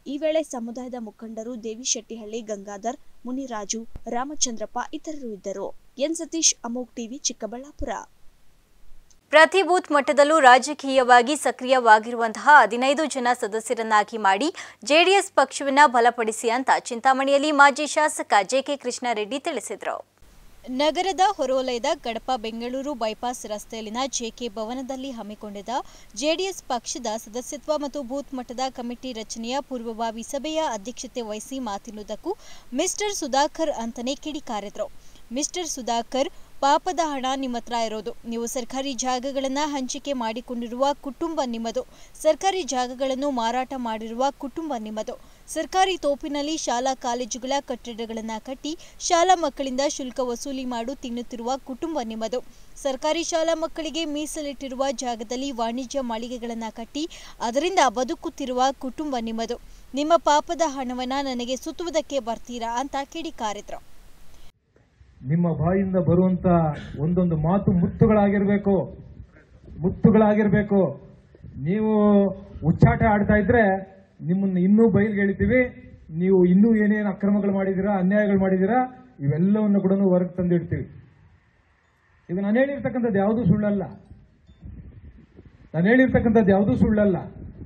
ಈ ವೇಳೆ ಸಮುದಾಯದ ಮುಖಂಡರು ದೇವಿಶೆಟ್ಟಿಹಳ್ಳಿ ಗಂಗಾಧರ್, ಮುನಿರಾಜು, ರಾಮಚಂದ್ರಪ್ಪ ಇತರರು ಇದ್ದರು. N Satish, Amogh TV, Chikkaballapura. ಪ್ರತಿ ಬೂತ್ ಮಟ್ಟದಲ್ಲೂ ರಾಜಕೀಯವಾಗಿ ಸಕ್ರಿಯವಾಗಿರುವಂತಹ ಹದಿನೈದು ಜನ ಸದಸ್ಯರನ್ನಾಗಿ ಮಾಡಿ ಜೆಡಿಎಸ್ ಪಕ್ಷವನ್ನು ಬಲಪಡಿಸಿ ಅಂತ ಚಿಂತಾಮಣಿಯಲ್ಲಿ ಮಾಜಿ ಶಾಸಕ ಜೆಕೆ ಕೃಷ್ಣಾರೆಡ್ಡಿ ತಿಳಿಸಿದರು. ನಗರದ ಹೊರವಲಯದ ಕಡಪ ಬೆಂಗಳೂರು ಬೈಪಾಸ್ ರಸ್ತೆಯಲ್ಲಿನ ಜೆಕೆ ಭವನದಲ್ಲಿ ಹಮ್ಮಿಕೊಂಡಿದ್ದ ಜೆಡಿಎಸ್ ಪಕ್ಷದ ಸದಸ್ಯತ್ವ ಮತ್ತು ಬೂತ್ ಮಟ್ಟದ ಕಮಿಟಿ ರಚನೆಯ ಪೂರ್ವಭಾವಿ ಸಭೆಯ ಅಧ್ಯಕ್ಷತೆ ವಹಿಸಿ ಮಾತನಾಡುವುದಕ್ಕೂ ಮಿಸ್ಟರ್ ಸುಧಾಕರ್ ಅಂತಾನೆ ಕಿಡಿಕಾರಿದ್ರು. ಮಿಸ್ಟರ್ ಸುಧಾಕರ್, ಪಾಪದ ಹಣ ನಿಮ್ಮ ಹತ್ರ ಇರೋದು. ನೀವು ಸರ್ಕಾರಿ ಜಾಗಗಳನ್ನ ಹಂಚಿಕೆ ಮಾಡಿಕೊಂಡಿರುವ ಕುಟುಂಬ ನಿಮ್ಮದು. ಸರ್ಕಾರಿ ಜಾಗಗಳನ್ನು ಮಾರಾಟ ಮಾಡಿರುವ ಕುಟುಂಬ ನಿಮ್ಮದು. ಸರ್ಕಾರಿ ತೋಪಿನಲ್ಲಿ ಶಾಲಾ ಕಾಲೇಜುಗಳ ಕಟ್ಟಡಗಳನ್ನು ಕಟ್ಟಿ ಶಾಲಾ ಮಕ್ಕಳಿಂದ ಶುಲ್ಕ ವಸೂಲಿ ಮಾಡು ತಿನ್ನುತ್ತಿರುವ ಕುಟುಂಬ ನಿಮ್ಮದು. ಸರ್ಕಾರಿ ಶಾಲಾ ಮಕ್ಕಳಿಗೆ ಮೀಸಲಿಟ್ಟಿರುವ ಜಾಗದಲ್ಲಿ ವಾಣಿಜ್ಯ ಮಳಿಗೆಗಳನ್ನು ಕಟ್ಟಿ ಅದರಿಂದ ಬದುಕುತ್ತಿರುವ ಕುಟುಂಬ ನಿಮ್ಮದು. ನಿಮ್ಮ ಪಾಪದ ಹಣವನ್ನ ನನಗೆ ಸುತ್ತುವುದಕ್ಕೆ ಬರ್ತೀರಾ ಅಂತ ಕಿಡಿಕಾರಿದ್ರು. ನಿಮ್ಮ ಬಾಯಿಂದ ಬರುವಂತ ಒಂದೊಂದು ಮಾತು ಮುತ್ತುಗಳಾಗಿರ್ಬೇಕು ಮುತ್ತುಗಳಾಗಿರ್ಬೇಕು ನೀವು ಉಚ್ಚಾಟ ಆಡ್ತಾ ಇದ್ರೆ ನಿಮ್ಮನ್ನ ಇನ್ನೂ ಬಯಲ್ಗೆಳಿತೀವಿ. ನೀವು ಇನ್ನೂ ಏನೇನು ಅಕ್ರಮಗಳು ಮಾಡಿದ್ದೀರಾ, ಅನ್ಯಾಯಗಳು ಮಾಡಿದ್ದೀರಾ, ಇವೆಲ್ಲವನ್ನು ಕೂಡ ಹೊರಗೆ ತಂದಿಡ್ತೀವಿ. ಈಗ ನಾನು ಹೇಳಿರ್ತಕ್ಕಂಥದ್ದು ಯಾವುದೂ ಸುಳ್ಳಲ್ಲ ನಾನು ಹೇಳಿರ್ತಕ್ಕಂಥದ್ದು ಯಾವುದೂ ಸುಳ್ಳಲ್ಲ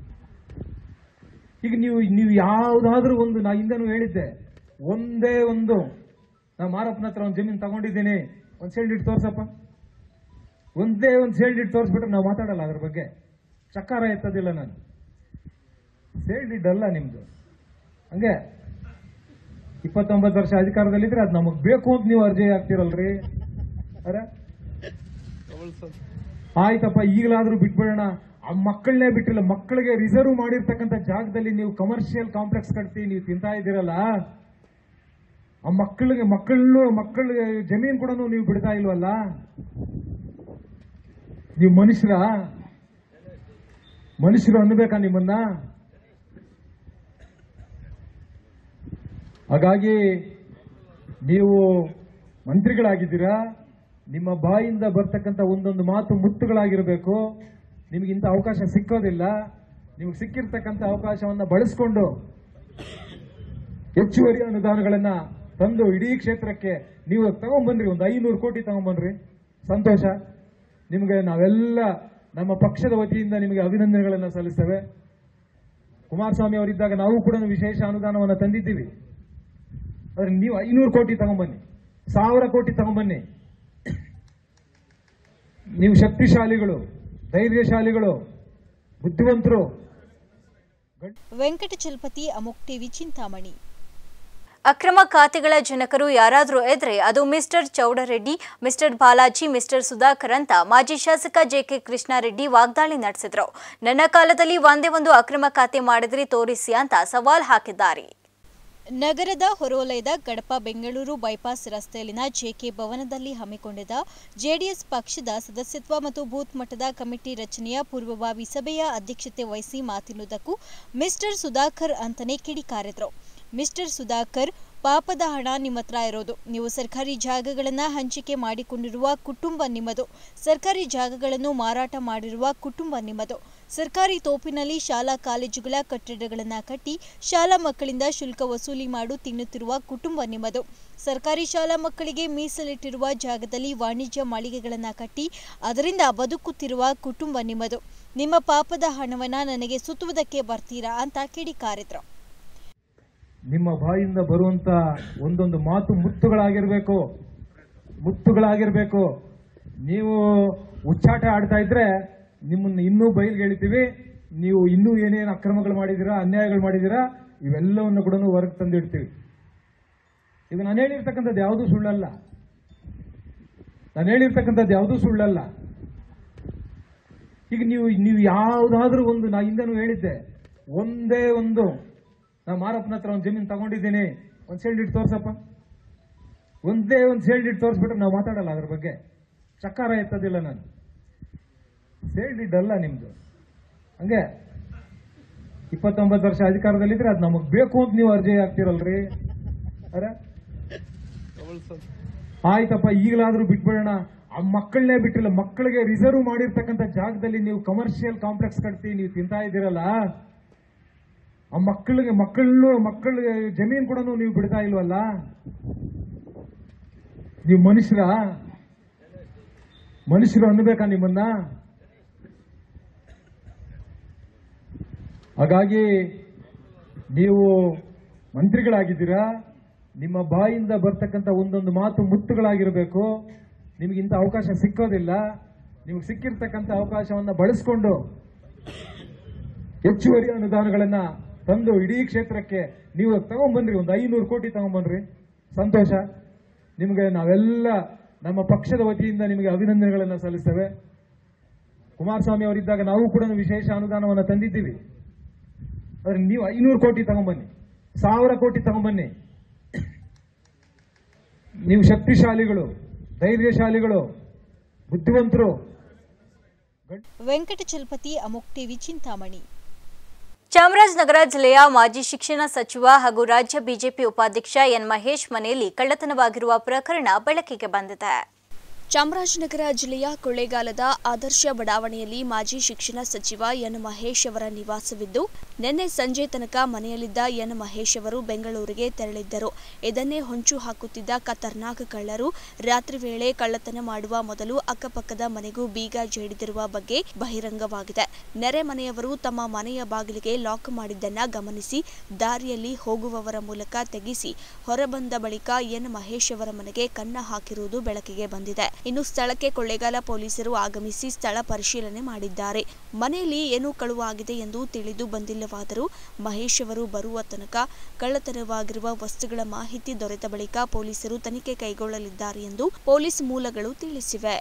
ಈಗ ನೀವು ನೀವು ಯಾವುದಾದ್ರೂ ಒಂದು, ನಾ ಹಿಂದೆನೂ ಹೇಳಿದ್ದೆ, ಒಂದೇ ಒಂದು ನಾ ಮಾರಪ್ಪನ ಹತ್ರ ಒಂದು ಜಮೀನು ತಗೊಂಡಿದ್ದೀನಿ, ಒಂದು ಸೇಲ್ಡ್ ಇಟ್ಟು ತೋರ್ಸಪ್ಪ, ಒಂದೇ ಒಂದು ಸೇಲ್ಡ್ ಇಟ್ಟು ತೋರಿಸ್ಬಿಟ್ರೆ ನಾವು ಮಾತಾಡಲ್ಲ ಅದ್ರ ಬಗ್ಗೆ, ಚಕ್ಕಾರ ಎತ್ತದಿಲ್ಲ. ನಾನು ಸೇಲ್ಡ್ ಇಡ್ಡಲ್ಲ ನಿಮ್ದು. ಹಂಗೆ ಇಪ್ಪತ್ತೊಂಬತ್ತು ವರ್ಷ ಅಧಿಕಾರದಲ್ಲಿದ್ರೆ ಅದು ನಮಗ್ ಬೇಕು ಅಂತ ನೀವು ಅರ್ಜಿ ಹಾಕ್ತಿರಲ್ರಿ. ಅರೆ ಆಯ್ತಪ್ಪ, ಈಗಲಾದ್ರೂ ಬಿಟ್ಬಿಡೋಣ. ಆ ಮಕ್ಕಳನ್ನೇ ಬಿಟ್ಟಿಲ್ಲ, ಮಕ್ಕಳಿಗೆ ರಿಸರ್ವ್ ಮಾಡಿರ್ತಕ್ಕಂಥ ಜಾಗದಲ್ಲಿ ನೀವು ಕಮರ್ಷಿಯಲ್ ಕಾಂಪ್ಲೆಕ್ಸ್ ಕಟ್ಟಿ ನೀವು ತಿಂತಾ ಇದ್ದೀರಲ್ಲ, ಆ ಮಕ್ಕಳಿಗೆ ಮಕ್ಕಳು ಮಕ್ಕಳಿಗೆ ಜಮೀನು ಕೂಡ ನೀವು ಬಿಡ್ತಾ ಇಲ್ವಲ್ಲ. ನೀವು ಮನುಷ್ಯರ ಮನುಷ್ಯರು ಅನ್ನಬೇಕಾ ನಿಮ್ಮನ್ನ? ಹಾಗಾಗಿ ನೀವು ಮಂತ್ರಿಗಳಾಗಿದ್ದೀರಾ, ನಿಮ್ಮ ಬಾಯಿಂದ ಬರ್ತಕ್ಕಂಥ ಒಂದೊಂದು ಮಾತು ಮುತ್ತುಗಳಾಗಿರಬೇಕು. ನಿಮ್ಗೆ ಇಂಥ ಅವಕಾಶ ಸಿಕ್ಕೋದಿಲ್ಲ. ನಿಮ್ಗೆ ಸಿಕ್ಕಿರ್ತಕ್ಕಂಥ ಅವಕಾಶವನ್ನ ಬಳಸ್ಕೊಂಡು ಹೆಚ್ಚುವರಿ ಅನುದಾನಗಳನ್ನ ತಂದು ಇಡೀ ಕ್ಷೇತ್ರಕ್ಕೆ ನೀವು ತಗೊಂಡ್ಬಂದ್ರಿ. ಒಂದು ಐನೂರು ಕೋಟಿ ತಗೊಂಡ್ಬಂದ್ರಿ, ಸಂತೋಷ. ನಿಮಗೆ ನಾವೆಲ್ಲ ನಮ್ಮ ಪಕ್ಷದ ವತಿಯಿಂದ ನಿಮಗೆ ಅಭಿನಂದನೆಗಳನ್ನು ಸಲ್ಲಿಸ್ತೇವೆ. ಕುಮಾರಸ್ವಾಮಿ ಅವರಿದ್ದಾಗ ನಾವು ಕೂಡ ವಿಶೇಷ ಅನುದಾನವನ್ನು ತಂದಿದ್ದೀವಿ. ಆದ್ರೆ ನೀವು ಐನೂರು ಕೋಟಿ ತಗೊಂಡ್ಬನ್ನಿ, ಸಾವಿರ ಕೋಟಿ ತಗೊಂಡ್ಬನ್ನಿ. ನೀವು ಶಕ್ತಿಶಾಲಿಗಳು, ಧೈರ್ಯಶಾಲಿಗಳು, ಬುದ್ಧಿವಂತರು. ವೆಂಕಟಚಲಪತಿ, ಅಮೋಘ್ ಟಿವಿ, ಚಿಂತಾಮಣಿ. ಅಕ್ರಮ ಖಾತೆಗಳ ಜನಕರು ಯಾರಾದರೂ ಇದ್ರೆ ಅದು mister Chowdareddy, mister Balaji, mister Sudhakar ಅಂತ ಮಾಜಿ ಶಾಸಕ ಜೆಕೆ ಕೃಷ್ಣಾರೆಡ್ಡಿ ವಾಗ್ದಾಳಿ ನಡೆಸಿದ್ರು. ನನ್ನ ಕಾಲದಲ್ಲಿ ಒಂದೇ ಒಂದು ಅಕ್ರಮ ಖಾತೆ ಮಾಡಿದ್ರೆ ತೋರಿಸಿ ಅಂತ ಸವಾಲ್ ಹಾಕಿದ್ದಾರೆ. ನಗರದ ಹೊರವಲಯದ ಕಡಪ ಬೆಂಗಳೂರು ಬೈಪಾಸ್ ರಸ್ತೆಯಲ್ಲಿನ ಜೆಕೆ ಭವನದಲ್ಲಿ ಹಮ್ಮಿಕೊಂಡಿದ್ದ ಜೆಡಿಎಸ್ ಪಕ್ಷದ ಸದಸ್ಯತ್ವ ಮತ್ತು ಬೂತ್ ಮಟ್ಟದ ಕಮಿಟಿ ರಚನೆಯ ಪೂರ್ವಭಾವಿ ಸಭೆಯ ಅಧ್ಯಕ್ಷತೆ ವಹಿಸಿ ಮಾತನಾಡುವುದಕ್ಕೂ ಮಿಸ್ಟರ್ ಸುಧಾಕರ್ ಅಂತಾನೆ ಕಿಡಿಕಾರಿದ್ರು. ಮಿಸ್ಟರ್ ಸುಧಾಕರ್, ಪಾಪದ ಹಣ ನಿಮ್ಮ ಹತ್ರ ಇರೋದು. ನೀವು ಸರ್ಕಾರಿ ಜಾಗಗಳನ್ನ ಹಂಚಿಕೆ ಮಾಡಿಕೊಂಡಿರುವ ಕುಟುಂಬ ನಿಮ್ಮದು. ಸರ್ಕಾರಿ ಜಾಗಗಳನ್ನು ಮಾರಾಟ ಮಾಡಿರುವ ಕುಟುಂಬ ನಿಮ್ಮದು. ಸರ್ಕಾರಿ ತೋಪಿನಲ್ಲಿ ಶಾಲಾ ಕಾಲೇಜುಗಳ ಕಟ್ಟಡಗಳನ್ನು ಕಟ್ಟಿ ಶಾಲಾ ಮಕ್ಕಳಿಂದ ಶುಲ್ಕ ವಸೂಲಿ ಮಾಡು ತಿನ್ನುತ್ತಿರುವ ಕುಟುಂಬ ನಿಮ್ಮದು. ಸರ್ಕಾರಿ ಶಾಲಾ ಮಕ್ಕಳಿಗೆ ಮೀಸಲಿಟ್ಟಿರುವ ಜಾಗದಲ್ಲಿ ವಾಣಿಜ್ಯ ಮಳಿಗೆಗಳನ್ನು ಕಟ್ಟಿ ಅದರಿಂದ ಬದುಕುತ್ತಿರುವ ಕುಟುಂಬ ನಿಮ್ಮದು. ನಿಮ್ಮ ಪಾಪದ ಹಣವನ್ನ ನನಗೆ ಸುತ್ತುವುದಕ್ಕೆ ಬರ್ತೀರಾ ಅಂತ ಕಿಡಿಕಾರಿದ್ರು. ನಿಮ್ಮ ಬಾಯಿಂದ ಬರುವಂತ ಒಂದೊಂದು ಮಾತು ಮುತ್ತುಗಳಾಗಿರ್ಬೇಕು ಮುತ್ತುಗಳಾಗಿರ್ಬೇಕು ನೀವು ಉಚ್ಚಾಟ ಆಡ್ತಾ ಇದ್ರೆ ನಿಮ್ಮನ್ನ ಇನ್ನೂ ಬಯಲ್ಗೆಳಿತೀವಿ. ನೀವು ಇನ್ನೂ ಏನೇನು ಅಕ್ರಮಗಳು ಮಾಡಿದ್ದೀರಾ, ಅನ್ಯಾಯಗಳು ಮಾಡಿದ್ದೀರಾ, ಇವೆಲ್ಲವನ್ನು ಕೂಡ ಹೊರಗೆ ತಂದಿಡ್ತೀವಿ. ಈಗ ನಾನು ಹೇಳಿರ್ತಕ್ಕಂಥದ್ದು ಯಾವುದೂ ಸುಳ್ಳಲ್ಲ ನಾನು ಹೇಳಿರ್ತಕ್ಕಂಥದ್ದು ಯಾವುದೂ ಸುಳ್ಳಲ್ಲ ಈಗ ನೀವು ನೀವು ಯಾವುದಾದ್ರೂ ಒಂದು, ನಾ ಹಿಂದೆನೂ ಹೇಳಿದ್ದೆ, ಒಂದೇ ಒಂದು ನಾ ಮಾರಪ್ಪನ ಹತ್ರ ಒಂದು ಜಮೀನು ತಗೊಂಡಿದ್ದೀನಿ, ಒಂದು ಸೇಲ್ಡ್ ಇಟ್ಟು ತೋರ್ಸಪ್ಪ, ಒಂದೇ ಒಂದು ಸೇಲ್ಡ್ ಇಟ್ಟು ತೋರಿಸ್ಬಿಟ್ರೆ ನಾವು ಮಾತಾಡಲ್ಲ ಅದ್ರ ಬಗ್ಗೆ, ಚಕ್ಕಾರ ಎತ್ತದಿಲ್ಲ. ನಾನು ಸೇಲ್ಡ್ ಇಡ್ಡಲ್ಲ ನಿಮ್ದು. ಹಂಗೆ ಇಪ್ಪತ್ತೊಂಬತ್ತು ವರ್ಷ ಅಧಿಕಾರದಲ್ಲಿದ್ರೆ ಅದು ನಮಗ್ ಬೇಕು ಅಂತ ನೀವು ಅರ್ಜಿ ಹಾಕ್ತಿರಲ್ರಿ. ಅರೆ ಆಯ್ತಪ್ಪ, ಈಗಲಾದ್ರೂ ಬಿಟ್ಬಿಡೋಣ. ಆ ಮಕ್ಕಳನ್ನೇ ಬಿಟ್ಟಿಲ್ಲ, ಮಕ್ಕಳಿಗೆ ರಿಸರ್ವ್ ಮಾಡಿರ್ತಕ್ಕಂಥ ಜಾಗದಲ್ಲಿ ನೀವು ಕಮರ್ಷಿಯಲ್ ಕಾಂಪ್ಲೆಕ್ಸ್ ಕಟ್ಟಿ ನೀವು ತಿಂತಾ ಇದ್ದೀರಲ್ಲ, ಆ ಮಕ್ಕಳಿಗೆ ಮಕ್ಕಳು ಮಕ್ಕಳಿಗೆ ಜಮೀನು ಕೂಡ ನೀವು ಬಿಡ್ತಾ ಇಲ್ವಲ್ಲ. ನೀವು ಮನುಷ್ಯರ ಮನುಷ್ಯರು ಅನ್ನಬೇಕಾ ನಿಮ್ಮನ್ನ? ಹಾಗಾಗಿ ನೀವು ಮಂತ್ರಿಗಳಾಗಿದ್ದೀರಾ, ನಿಮ್ಮ ಬಾಯಿಂದ ಬರ್ತಕ್ಕಂಥ ಒಂದೊಂದು ಮಾತು ಮುತ್ತುಗಳಾಗಿರಬೇಕು. ನಿಮ್ಗೆ ಇಂಥ ಅವಕಾಶ ಸಿಕ್ಕೋದಿಲ್ಲ. ನಿಮ್ಗೆ ಸಿಕ್ಕಿರ್ತಕ್ಕಂಥ ಅವಕಾಶವನ್ನ ಬಳಸ್ಕೊಂಡು ಹೆಚ್ಚುವರಿ ಅನುದಾನಗಳನ್ನ ತಂದು ಇಡೀ ಕ್ಷೇತ್ರಕ್ಕೆ ನೀವು ತಗೊಂಡ್ಬನ್ರಿ. ಒಂದು ಐನೂರು ಕೋಟಿ ತಗೊಂಡ್ಬನ್ರಿ, ಸಂತೋಷ. ನಿಮಗೆ ನಾವೆಲ್ಲ ನಮ್ಮ ಪಕ್ಷದ ವತಿಯಿಂದ ನಿಮಗೆ ಅಭಿನಂದನೆಗಳನ್ನು ಸಲ್ಲಿಸ್ತೇವೆ. ಕುಮಾರಸ್ವಾಮಿ ಅವರಿದ್ದಾಗ ನಾವು ಕೂಡ ವಿಶೇಷ ಅನುದಾನವನ್ನು ತಂದಿದ್ದೀವಿ. ಆದ್ರೆ ನೀವು ಐನೂರು ಕೋಟಿ ತಗೊಂಡ್ಬನ್ನಿ, ಸಾವಿರ ಕೋಟಿ ತಗೊಂಡ್ಬನ್ನಿ. ನೀವು ಶಕ್ತಿಶಾಲಿಗಳು, ಧೈರ್ಯಶಾಲಿಗಳು, ಬುದ್ಧಿವಂತರು. ವೆಂಕಟಚಲಪತಿ, ಅಮೋಕ್ ಟಿವಿ, ಚಿಂತಾಮಣಿ. ಚಾಮರಾಜನಗರ ಜಿಲ್ಲೆಯ ಮಾಜಿ ಶಿಕ್ಷಣ ಸಚಿವ ಹಾಗೂ ರಾಜ್ಯ ಬಿಜೆಪಿ ಉಪಾಧ್ಯಕ್ಷ ಎನ್ ಮಹೇಶ್ ಮನೆಯಲ್ಲಿ ಕಳ್ಳತನವಾಗಿರುವ ಪ್ರಕರಣ ಬೆಳಕಿಗೆ ಬಂದಿದೆ. ಚಾಮರಾಜನಗರ ಜಿಲ್ಲೆಯ ಕೊಳ್ಳೇಗಾಲದ ಆದರ್ಶ ಬಡಾವಣೆಯಲ್ಲಿ ಮಾಜಿ ಶಿಕ್ಷಣ ಸಚಿವ ಎನ್ ಮಹೇಶ್ ಅವರ ನಿವಾಸವಿದ್ದು, ನಿನ್ನೆ ಸಂಜೆ ತನಕ ಮನೆಯಲ್ಲಿದ್ದ ಎನ್ ಮಹೇಶ್ ಅವರು ಬೆಂಗಳೂರಿಗೆ ತೆರಳಿದ್ದರು. ಇದನ್ನೇ ಹೊಂಚು ಹಾಕುತ್ತಿದ್ದ ಖತರ್ನಾಕ್ ಕಳ್ಳರು ರಾತ್ರಿ ವೇಳೆ ಕಳ್ಳತನ ಮಾಡುವ ಮೊದಲು ಅಕ್ಕಪಕ್ಕದ ಮನೆಗೂ ಬೀಗ ಜಡಿದಿರುವ ಬಗ್ಗೆ ಬಹಿರಂಗವಾಗಿದೆ. ನೆರೆ ಮನೆಯವರು ತಮ್ಮ ಮನೆಯ ಬಾಗಿಲಿಗೆ ಲಾಕ್ ಮಾಡಿದ್ದನ್ನ ಗಮನಿಸಿ ದಾರಿಯಲ್ಲಿ ಹೋಗುವವರ ಮೂಲಕ ತೆಗೆಸಿ ಹೊರಬಂದ ಬಳಿಕ ಎನ್ ಮಹೇಶ್ ಅವರ ಮನೆಗೆ ಕನ್ನ ಹಾಕಿರುವುದು ಬೆಳಕಿಗೆ ಬಂದಿದೆ. ಇನ್ನು ಸ್ಥಳಕ್ಕೆ ಕೊಳ್ಳೇಗಾಲ ಪೊಲೀಸರು ಆಗಮಿಸಿ ಸ್ಥಳ ಪರಿಶೀಲನೆ ಮಾಡಿದ್ದಾರೆ. ಮನೆಯಲ್ಲಿ ಏನು ಕಳುವಾಗಿದೆ ಎಂದು ತಿಳಿದು ಬಂದಿಲ್ಲವಾದರೂ ಮಹೇಶ್ ಅವರು ಬರುವ ತನಕ ಕಳ್ಳತನವಾಗಿರುವ ವಸ್ತುಗಳ ಮಾಹಿತಿ ದೊರೆತ ಬಳಿಕ ಪೊಲೀಸರು ತನಿಖೆ ಕೈಗೊಳ್ಳಲಿದ್ದಾರೆ ಎಂದು ಪೊಲೀಸ್ ಮೂಲಗಳು ತಿಳಿಸಿವೆ.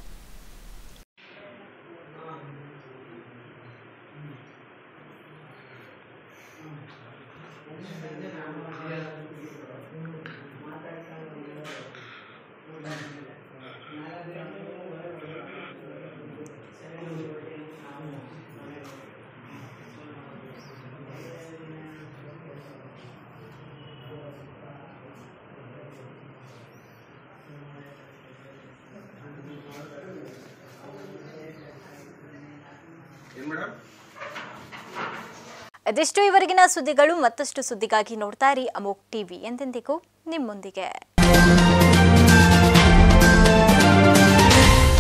ಅದೆಷ್ಟು ಇವರೆಗಿನ ಸುದ್ದಿಗಳು. ಮತ್ತಷ್ಟು ಸುದ್ದಿಗಾಗಿ ನೋಡ್ತಾ ಇರಿ ಅಮೋಕ್ ಟಿವಿ, ಎಂದೆಂದಿಗೂ ನಿಮ್ಮೊಂದಿಗೆ.